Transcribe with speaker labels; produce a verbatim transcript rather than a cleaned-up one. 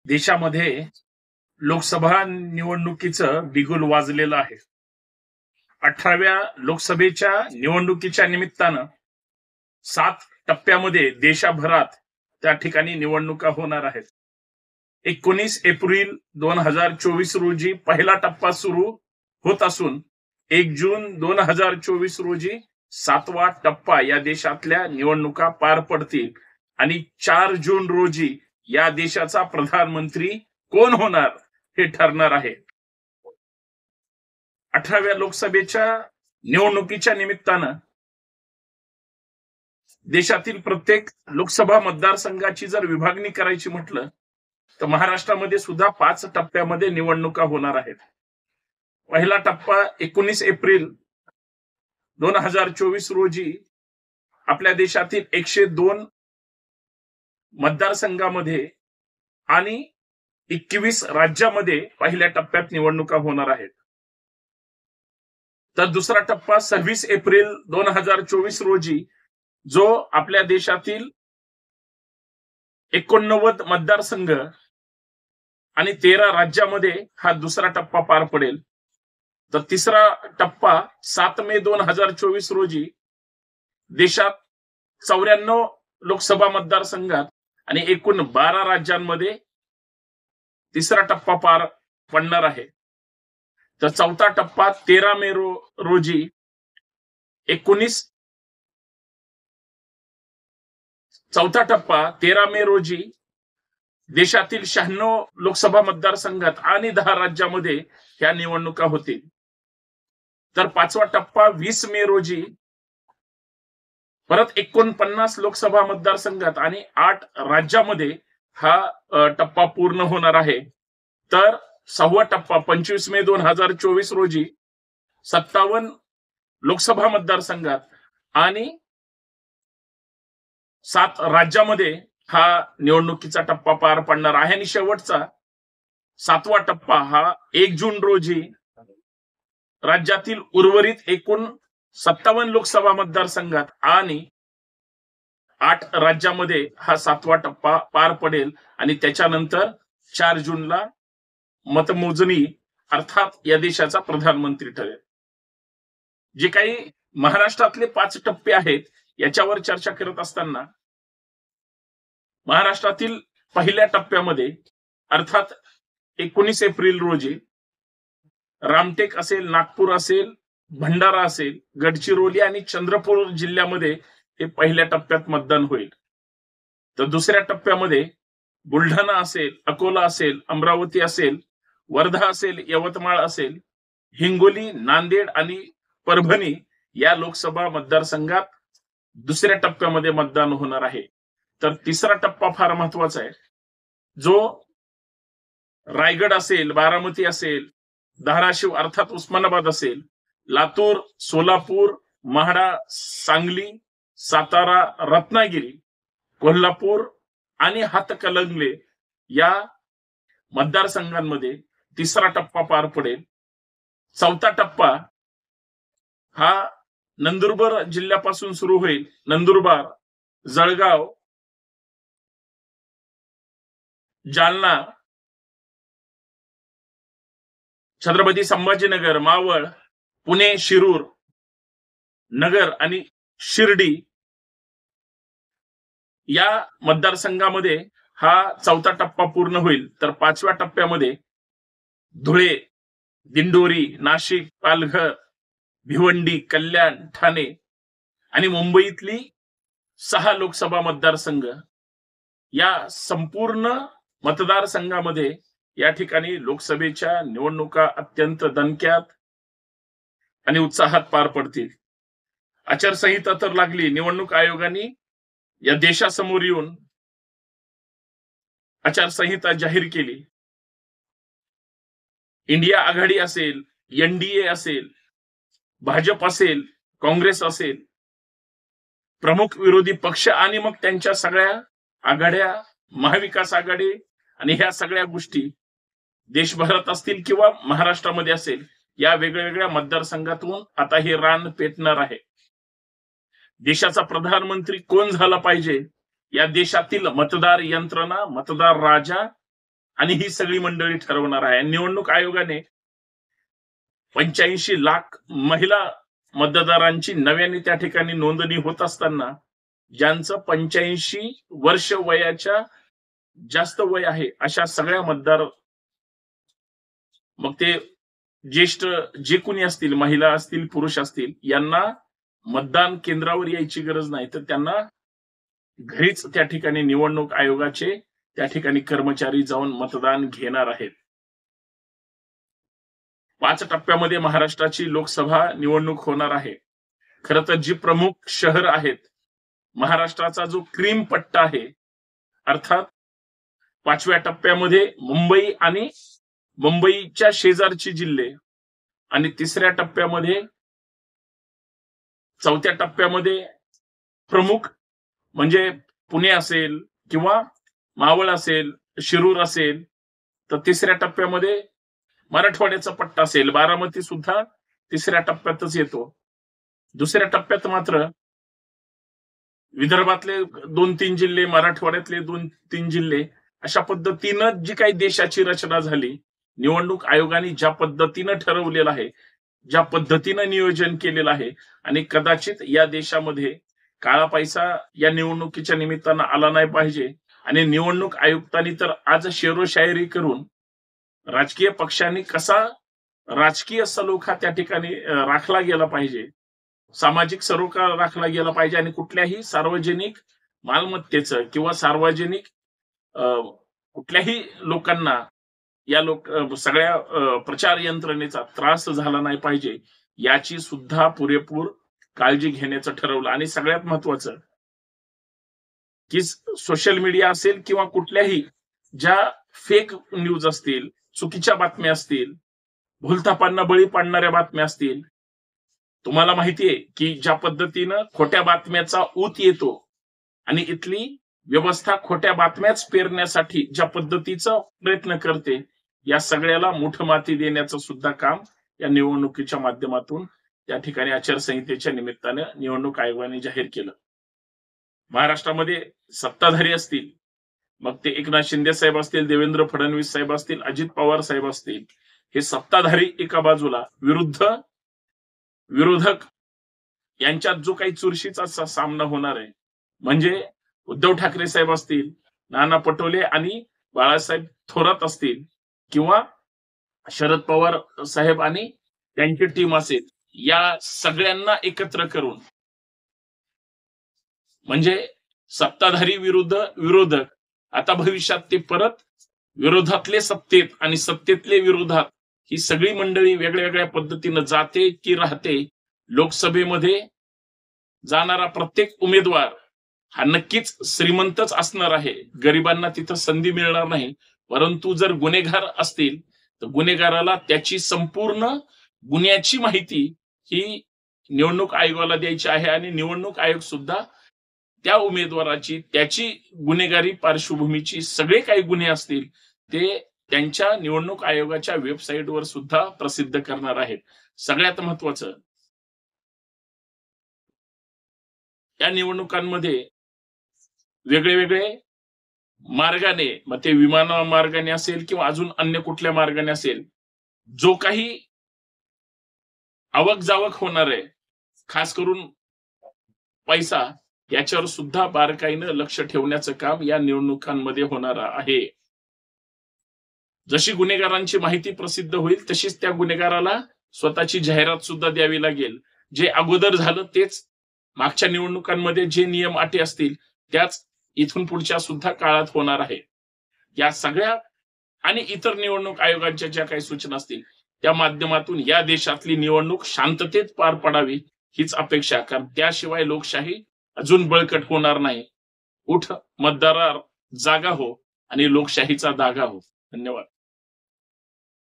Speaker 1: देशामध्ये लोकसभा निवडणुकीचं बिगुल वाजलेलं आहे. अठराव्या लोकसभेच्या निवडणुकीच्या निमित्तानं सात टप्प्यामध्ये देशभरात त्या ठिकाणी निवडणुका होणार आहेत. एकोणीस एप्रिल दोन हजार चोवीस रोजी पहिला टप्पा सुरू होत असून एक जून दोन हजार चोवीस रोजी सातवा टप्पा या देशातल्या निवडणुका पार पडतील आणि चार जून रोजी या देशाचा प्रधानमंत्री कोण होणार हे ठरणार आहे. अठराव्या लोकसभेच्या निवडणुकीच्या निमित्तानं देशातील प्रत्येक लोकसभा मतदारसंघाची जर विभागणी करायची म्हटलं तर महाराष्ट्रामध्ये सुद्धा पाच टप्प्यामध्ये निवडणुका होणार आहेत. पहिला टप्पा एकोणीस एप्रिल दोन हजार चोवीस रोजी आपल्या देशातील एकशे दोन मतदारसंघामध्ये आणि एकवीस राज्यामध्ये पहिल्या टप्प्यात निवडणुका होणार आहेत. तर दुसरा टप्पा सव्वीस एप्रिल दोन हजार चोवीस रोजी जो आपल्या देशातील एकोणनव्वद मतदारसंघ आणि तेरा राज्यामध्ये हा दुसरा टप्पा पार पडेल. तर तिसरा टप्पा सात मे दोन हजार चोवीस रोजी देशात चौऱ्याण्णव लोकसभा मतदारसंघात आणि एकूण बारा राज्यांमध्ये तिसरा टप्पा पार पडणार आहे. तर चौथा टप्पा तेरा मे रो, रोजी एकोणीस चौथा टप्पा तेरा मे रोजी देशातील शहाण्णव लोकसभा मतदारसंघात आणि दहा राज्यामध्ये ह्या निवडणुका होतील. तर पाचवा टप्पा वीस मे रोजी परत एकोणपन्नास लोकसभा मतदारसंघात आणि आठ राज्यामध्ये हा टप्पा पूर्ण होणार आहे. तर सहावा टप्पा पंचवीस मे दोन हजार चोवीस रोजी सत्तावन्न लोकसभा मतदारसंघात आणि सात राज्यामध्ये हा निवडणुकीचा टप्पा पार पडणार आहे. आणि शेवटचा सातवा टप्पा हा एक जून रोजी राज्यातील उर्वरित एकूण सत्तावन्न लोकसभा मतदारसंघात आणि आठ राज्यामध्ये हा सातवा टप्पा पार पडेल आणि त्याच्यानंतर चार जूनला मतमोजणी अर्थात या देशाचा प्रधानमंत्री ठरेल. जे काही महाराष्ट्रातले पाच टप्पे आहेत याच्यावर चर्चा करत असताना महाराष्ट्रातील पहिल्या टप्प्यामध्ये अर्थात एकोणीस एप्रिल रोजी रामटेक असेल, नागपूर असेल, भंडारा असेल, गडचिरोली आणि चंद्रपूर जिल्ह्यामध्ये हे पहिल्या टप्प्यात मतदान होईल. तर दुसऱ्या टप्प्यामध्ये बुलढाणा असेल, अकोला असेल, अमरावती असेल, वर्धा असेल, यवतमाळ असेल, हिंगोली, नांदेड आणि परभणी या लोकसभा मतदारसंघात दुसऱ्या टप्प्यामध्ये मतदान होणार आहे. तर तिसरा टप्पा फार महत्वाचा आहे, जो रायगड असेल, बारामती असेल, धाराशिव अर्थात उस्मानाबाद असेल, लातूर, सोलापूर, म्हाडा, सांगली, सातारा, रत्नागिरी, कोल्हापूर आणि हातकणंगले या मतदारसंघांमध्ये तिसरा टप्पा पार पडेल. चौथा टप्पा हा नंदुरबार जिल्ह्यापासून सुरू होईल. नंदुरबार, जळगाव, जालना, छत्रपती संभाजीनगर, मावळ, पुणे, शिरूर, नगर आणि शिर्डी या मतदारसंघामध्ये हा चौथा टप्पा पूर्ण होईल. तर पाचव्या टप्प्यामध्ये धुळे, दिंडोरी, नाशिक, पालघर, भिवंडी, कल्याण, ठाणे आणि मुंबईतली सहा लोकसभा मतदारसंघ या संपूर्ण मतदारसंघामध्ये या ठिकाणी लोकसभेच्या निवडणुका अत्यंत दणक्यात आणि उत्साहात पार पडतील. आचारसंहिता तर लागली. निवडणूक आयोगाने या देशासमोर येऊन आचारसंहिता जाहीर केली. इंडिया आघाडी असेल, एनडीए असेल, भाजप असेल, काँग्रेस असेल, प्रमुख विरोधी पक्ष आणि मग त्यांच्या सगळ्या आघाड्या, महाविकास आघाडी आणि ह्या सगळ्या गोष्टी देशभरात असतील किंवा महाराष्ट्रामध्ये असेल, या वेगळ्या वेगळ्या मतदारसंघातून आता हे रान पेटणार आहे. देशाचा प्रधानमंत्री कोण झाला पाहिजे या देशातील मतदार यंत्रणा, मतदार राजा आणि ही सगळी मंडळी ठरवणार आहे. निवडणूक आयोगाने पंच्याऐंशी लाख महिला मतदारांची नव्याने त्या ठिकाणी नोंदणी होत असताना ज्यांचं पंच्याऐंशी वर्ष वयाच्या जास्त वय आहे अशा सगळ्या मतदार, मग ते ज्येष्ठ जे कोणी असतील, महिला असतील, पुरुष असतील, यांना मतदान केंद्रावर यायची गरज नाही, तर त्यांना घरीच त्या ठिकाणी निवडणूक आयोगाचे त्या ठिकाणी कर्मचारी जाऊन मतदान घेणार आहेत. पाच टप्प्यामध्ये महाराष्ट्राची लोकसभा निवडणूक होणार आहे. खरं तर जी प्रमुख शहर आहेत, महाराष्ट्राचा जो क्रीम पट्टा आहे, अर्थात पाचव्या टप्प्यामध्ये मुंबई आणि मुंबईच्या शेजारची जिल्हे, आणि तिसऱ्या टप्प्यामध्ये चौथ्या टप्प्यामध्ये प्रमुख म्हणजे पुणे असेल किंवा मावळ असेल, शिरूर असेल, तर तिसऱ्या टप्प्यामध्ये मराठवाड्याचा पट्टा असेल, बारामती सुद्धा तिसऱ्या टप्प्यातच येतो. दुसऱ्या टप्प्यात मात्र विदर्भातले दोन तीन जिल्हे, मराठवाड्यातले दोन तीन जिल्हे, अशा पद्धतीनं जी काही देशाची रचना झाली, निवडणूक आयोगाने ज्या पद्धतीनं ठरवलेलं आहे, ज्या पद्धतीनं नियोजन केलेलं आहे, आणि कदाचित या देशामध्ये काळा पैसा या निवडणुकीच्या निमित्तानं आला नाही पाहिजे, आणि निवडणूक आयुक्तांनी तर आज शेरोशायरी करून राजकीय पक्षांनी कसा राजकीय सलोखा त्या ठिकाणी राखला गेला पाहिजे, सामाजिक सलोखा राखला गेला पाहिजे, आणि कुठल्याही सार्वजनिक मालमत्तेचं किंवा सार्वजनिक कुठल्याही लोकांना या लोक सगळ्या प्रचार यंत्रणेचा त्रास झाला नाही पाहिजे, याची सुद्धा पुरेपूर काळजी घेण्याचं ठरवलं. आणि सगळ्यात महत्वाचं की सोशल मीडिया असेल किंवा कुठल्याही ज्या फेक न्यूज असतील, चुकीच्या बातम्या असतील, भूलथापांना बळी पाडणाऱ्या बातम्या असतील, तुम्हाला माहितीये की ज्या पद्धतीनं खोट्या बातम्याचा ऊत येतो आणि इथली व्यवस्था खोट्या बातम्याच पेरण्यासाठी ज्या पद्धतीचा प्रयत्न करते, या सगळ्याला मुठमाती देण्याचं सुद्धा काम या निवडणुकीच्या माध्यमातून त्या ठिकाणी आचारसंहितेच्या निमित्तानं निवडणूक आयोगाने जाहीर केलं. महाराष्ट्रामध्ये सत्ताधारी असतील, मग ते एकनाथ शिंदे साहेब असतील, देवेंद्र फडणवीस साहेब असतील, अजित पवार साहेब असतील, हे सत्ताधारी एका बाजूला, विरुद्ध विरोधक यांच्यात जो काही चुरशीचा सामना होणार आहे, म्हणजे उद्धव ठाकरे साहेब असतील, नाना पटोले आणि बाळासाहेब थोरात असतील, किंवा शरद पवार साहेब आणि त्यांची टीम असेल, या सगळ्यांना एकत्र करून, म्हणजे सत्ताधारी विरुद्ध विरोधक, आता भविष्यात ते परत विरोधातले सत्तेत आणि सत्तेतले विरोधात, ही सगळी मंडळी वेगळ्या वेगळ्या पद्धतीनं जाते की राहते. लोकसभेमध्ये जाणारा प्रत्येक उमेदवार हा नक्कीच श्रीमंतच असणार आहे, गरिबांना तिथं संधी मिळणार नाही. परंतु जर गुन्हेगार असतील तर गुन्हेगाराला त्याची संपूर्ण गुन्ह्याची माहिती ही निवडणूक आयोगाला द्यायची आहे, आणि निवडणूक आयोग सुद्धा त्या उमेदवाराची, त्याची गुन्हेगारी पार्श्वभूमीची सगळे काही गुन्हे असतील ते त्यांच्या निवडणूक आयोगाच्या वेबसाईटवर सुद्धा प्रसिद्ध करणार आहेत. सगळ्यात महत्वाचं, या निवडणुकांमध्ये वेगळे वेगळे मार्गाने, मग ते विमान मार्गाने असेल किंवा अजून अन्य कुठल्या मार्गाने असेल, जो काही आवक जावक होणार आहे, खास करून पैसा, याच्यावर सुद्धा बारकाईनं लक्ष ठेवण्याचं काम या निवडणुकांमध्ये होणार आहे. जशी गुन्हेगारांची माहिती प्रसिद्ध होईल तशीच त्या गुन्हेगाराला स्वतःची जाहिरात सुद्धा द्यावी लागेल. जे अगोदर झालं तेच मागच्या निवडणुकांमध्ये जे नियम अटी असतील त्याच इथून पुढच्या सुद्धा काळात होणार आहे. या सगळ्या आणि इतर निवडणूक आयोगाच्या ज्या काही सूचना असतील त्या माध्यमातून या देशातली निवडणूक शांततेत पार पडावी हीच अपेक्षा, कारण त्याशिवाय लोकशाही अजून बळकट होणार नाही. उठ मतदारा जागा हो आणि लोकशाहीचा दागा हो. धन्यवाद.